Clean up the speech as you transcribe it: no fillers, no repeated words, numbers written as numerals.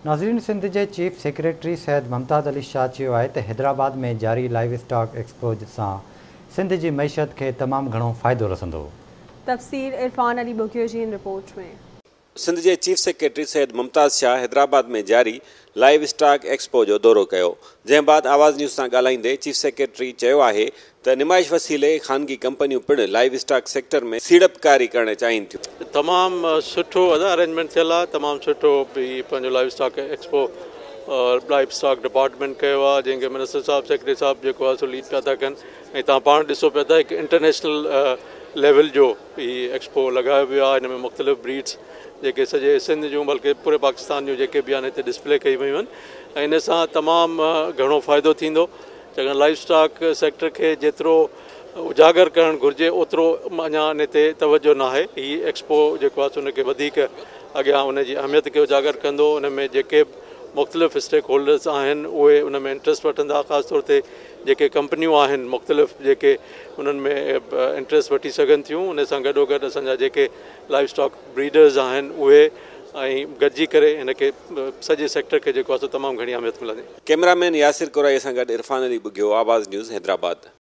नाज़रीन, सिंध के chief secretary Syed Mumtaz Ali Shah चयो आहे त हैदराबाद में जारी लाइव स्टॉक एक्सपो सां सिंध की मईशत के तमाम घणो फ़ाइदो रसंदो। तफ़सील इरफान अली बुगियो जी रिपोर्ट में। सिंध के चीफ सेक्रेटरी सैयद मुमताज़ शाह हैदराबाद में जारी लाइव स्टॉक एक्सपो जो दौरो किया, जैं बाद आवाज़ न्यूज़ से ॻाल्हाईंदे चीफ सेक्रेटरी चयो आहे त निमाइश वसीले खानगी कंपनियों पिण लाइव स्टॉक सेक्टर में सीड़पकारी करण चाहिन थियूं। तमाम सुठो अरेंजमेंट थियल आहे, तमाम सुठो भी पंहिंजो livestock expo livestock department कयो आहे, जंहिंखे मिनिस्टर साहब सेक्रेटरी साहब जेको आहे सो लीड पिया था कनि। ऐं तव्हां पाण ॾिसो पिया था हिकु इंटरनेशनल लेवल जो हीउ एक्सपो लॻायो वियो आहे। हिन में मुख़्तलिफ़ ब्रीड्स जेके सॼे सिंध जूं बल्कि पूरे पाकिस्तान जूं जेके बि आहिनि हिते डिस्प्ले कई वियूं आहिनि, ऐं हिन सां तमामु घणो फ़ाइदो थींदो। छाकाणि लाइव स्टॉक सेक्टर खे जेतिरो उजागर करणु घुरिजे ओतिरो अञा इन ते तवजो न आहे। हीउ एक्सपो जेको आहे उनखे वधीक अॻियां उनजी अहमियत खे उजागर कंदो। उन में जेके मुख़्तलिफ़ स्टेक होल्डर्स आहिनि उहे उन में इंट्रस्ट वठंदा, ख़ासि तौर ते जेके कंपनियूं आहिनि मुख़्तलिफ़ जेके उन्हनि में इंट्रस्ट वठी सघनि थियूं। उन सां गॾोगॾु असांजा जेके लाइव स्टॉक ब्रीडर्स आहिनि उहे ऐं गॾिजी करे हिनखे सॼे सेक्टर खे जेको आहे तमामु घणी अहमियत मिलंदी। कैमरामैन यासिर कुराई सां गॾु इरफान अली बुगियो, आवाज़ न्यूज़ हैदराबाद।